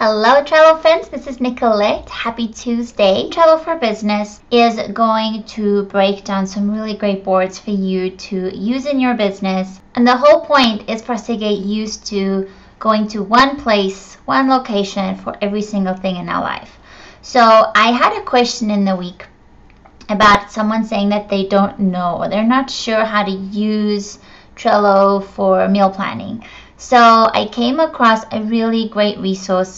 Hello Trello friends, this is Nicolette. Happy Tuesday. Trello for Business is going to break down some really great boards for you to use in your business. And the whole point is for us to get used to going to one place, one location for every single thing in our life. So I had a question in the week about someone saying that they don't know or they're not sure how to use Trello for meal planning. So I came across a really great resource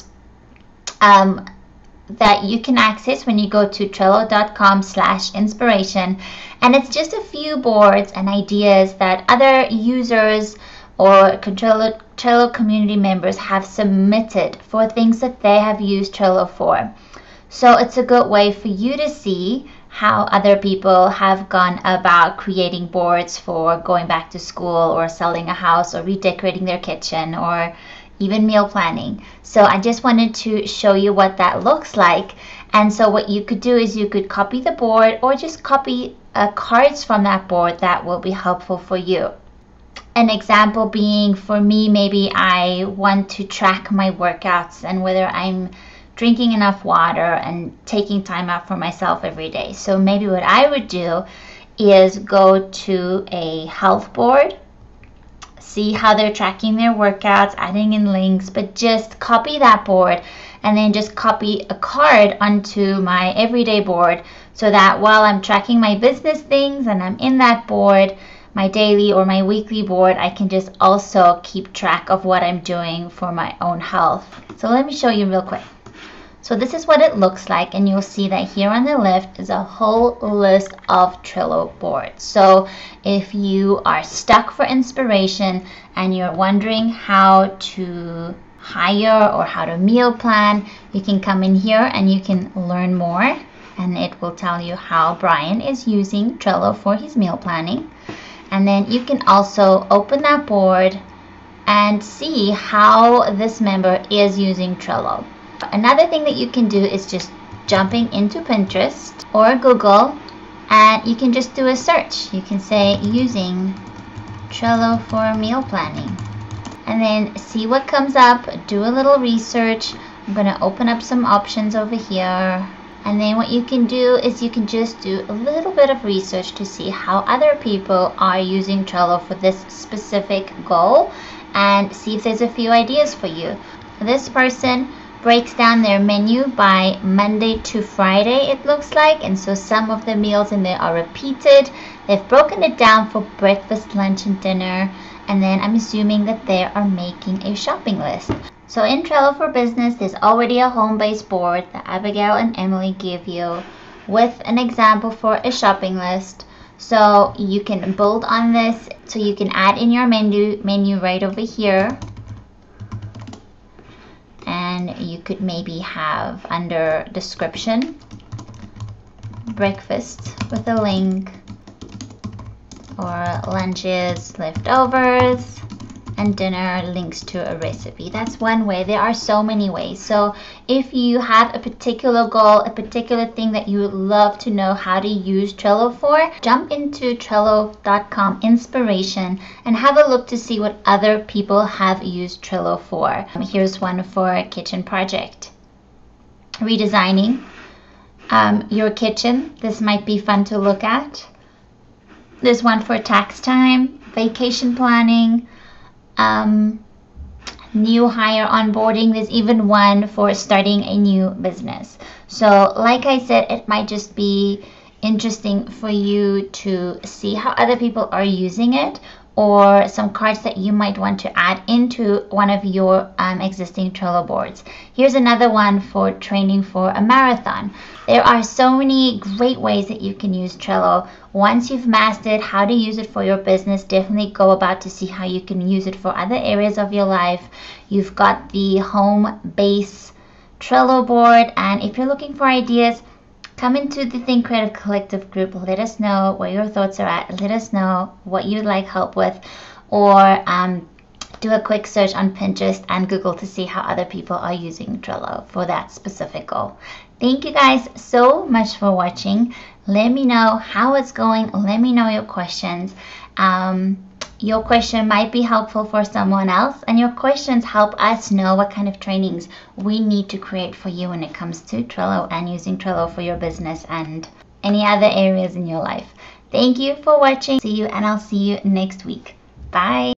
that you can access when you go to trello.com/inspiration, and it's just a few boards and ideas that other users or Trello community members have submitted for things that they have used Trello for. So it's a good way for you to see how other people have gone about creating boards for going back to school or selling a house or redecorating their kitchen or even meal planning. So I just wanted to show you what that looks like. And so what you could do is you could copy the board or just copy cards from that board that will be helpful for you. An example being, for me, maybe I want to track my workouts and whether I'm drinking enough water and taking time out for myself every day. So maybe what I would do is go to a health board, see how they're tracking their workouts, adding in links, but just copy that board and then just copy a card onto my everyday board so that while I'm tracking my business things and I'm in that board, my daily or my weekly board, I can just also keep track of what I'm doing for my own health. So let me show you real quick. So this is what it looks like, and you'll see that here on the left is a whole list of Trello boards. So if you are stuck for inspiration and you're wondering how to hire or how to meal plan, you can come in here and you can learn more, and it will tell you how Brian is using Trello for his meal planning. And then you can also open that board and see how this member is using Trello. Another thing that you can do is just jumping into Pinterest or Google, and you can just do a search. You can say using Trello for meal planning and then see what comes up, do a little research. I'm going to open up some options over here, and then what you can do is you can just do a little bit of research to see how other people are using Trello for this specific goal and see if there's a few ideas for you. This person breaks down their menu by Monday to Friday, it looks like, and so some of the meals in there are repeated. They've broken it down for breakfast, lunch, and dinner, and then I'm assuming that they are making a shopping list. So in Trello for Business, there's already a home-based board that Abigail and Emily give you with an example for a shopping list. So you can build on this, so you can add in your menu right over here. And you could maybe have under description, breakfast with a link, or lunches, leftovers, and dinner, links to a recipe. That's one way. There are so many ways. So if you have a particular goal, a particular thing that you would love to know how to use Trello for, jump into Trello.com inspiration and have a look to see what other people have used Trello for. Here's one for a kitchen project. Redesigning your kitchen. This might be fun to look at. There's one for tax time, vacation planning, new hire onboarding. There's even one for starting a new business. So like I said, it might just be interesting for you to see how other people are using it, or some cards that you might want to add into one of your existing Trello boards. Here's another one for training for a marathon. There are so many great ways that you can use Trello. Once you've mastered how to use it for your business, definitely go about to see how you can use it for other areas of your life. You've got the home base Trello board, and if you're looking for ideas, come into the Think Creative Collective group. Let us know where your thoughts are at. Let us know what you'd like help with, or do a quick search on Pinterest and Google to see how other people are using Trello for that specific goal. Thank you guys so much for watching. Let me know how it's going. Let me know your questions. Your question might be helpful for someone else, and your questions help us know what kind of trainings we need to create for you when it comes to Trello and using Trello for your business and any other areas in your life. Thank you for watching. See you, and I'll see you next week. Bye.